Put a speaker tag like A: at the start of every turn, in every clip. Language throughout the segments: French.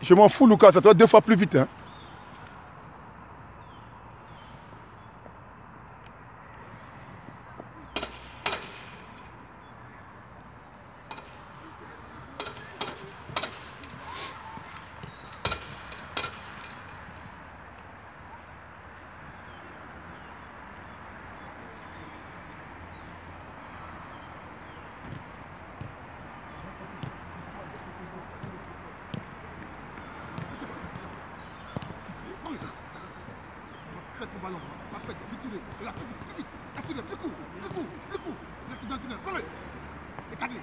A: Je m'en fous, Lucas, ça doit 2 fois plus vite. Hein.
B: Faites le ballon. Parfait. Retirez. C'est là, plus vite, plus vite. Assurez, plus court, plus court, plus court. L'accident de tunnel. Prends-le. Écartez.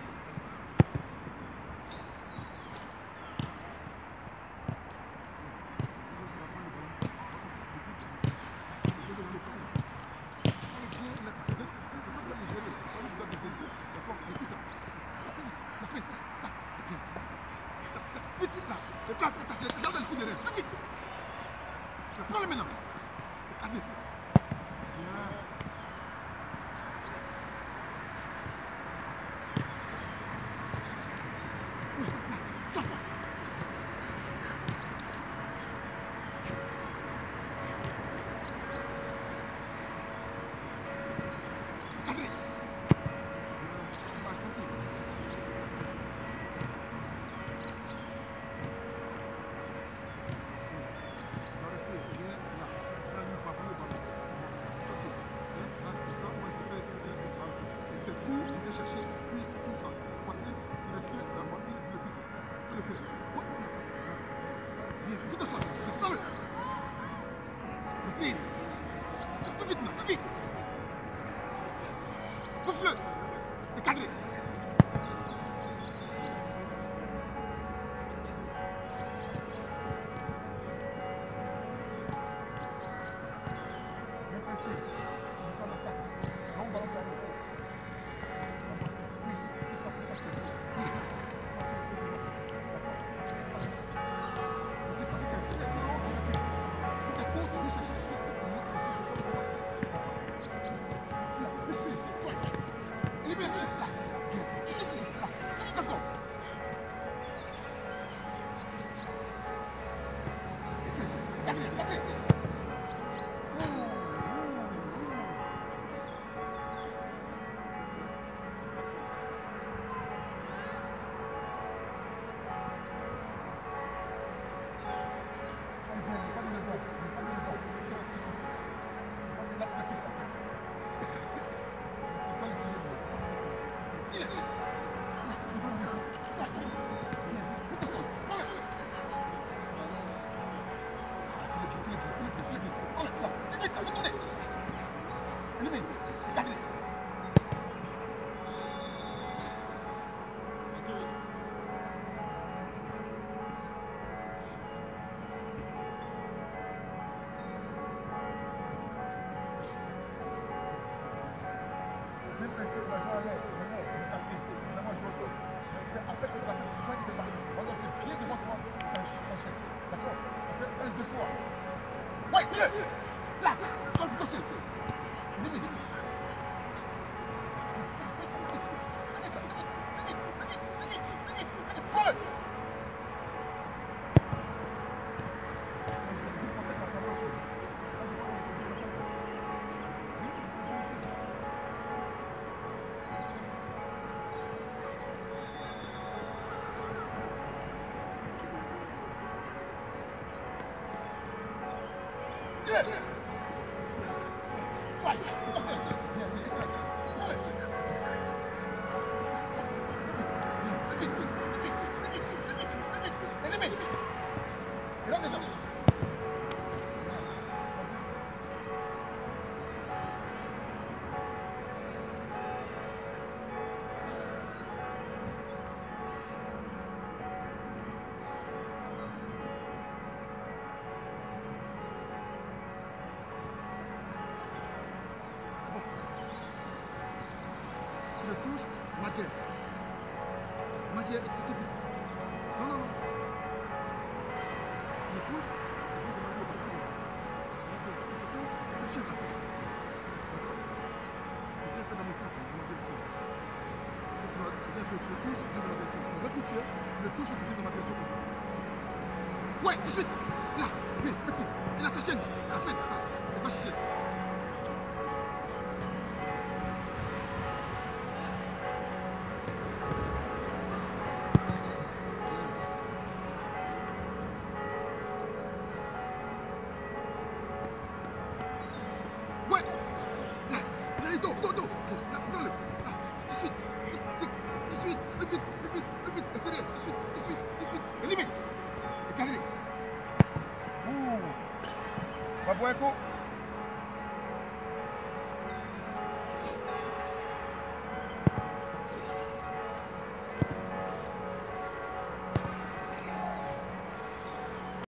B: Prends-le maintenant. Allez. Maîtrise. Plus vite, plus vite. Bouffe-le. Décadré. Bien pressé. On n'est pas en attaque. Non, ballon pour aller. Oui, tout ça peut passer. Oui. Ouais, tire. Là, sur le potentiel. Limite. Prends-le. Tire. Sois. Tu le touches, Madier. Madier, c'est tout. Non, non, non. Tu le touches, c'est tout, tu achèves la tête. D'accord? Tu viens un peu dans mon sens, dans ma direction. Tu viens un peu, tu le touches, tu viens dans ma direction. Lorsque tu es, tu le touches et tu viens dans ma direction comme ça. Ouais, tout de suite. Là, mais petit, il a sa chaîne. La fête. Il va chier. Ouais. Là, dos. Là, prends-le. Là, tout de suite. Tout de suite. Le but. Essayez. Tout de suite. Et limite. Et cadré.
A: Ouh. Babueko.